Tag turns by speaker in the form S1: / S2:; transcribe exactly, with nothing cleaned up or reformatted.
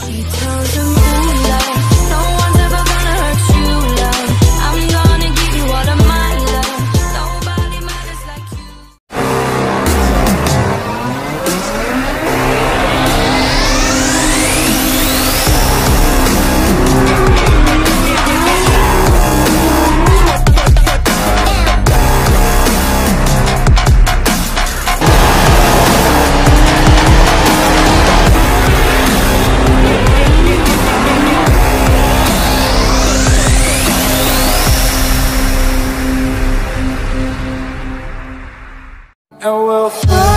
S1: She tells him, ooh, love, no one's ever gonna hurt you, love. I'm gonna give you all of my love. Nobody matters like you.
S2: And we'll fly.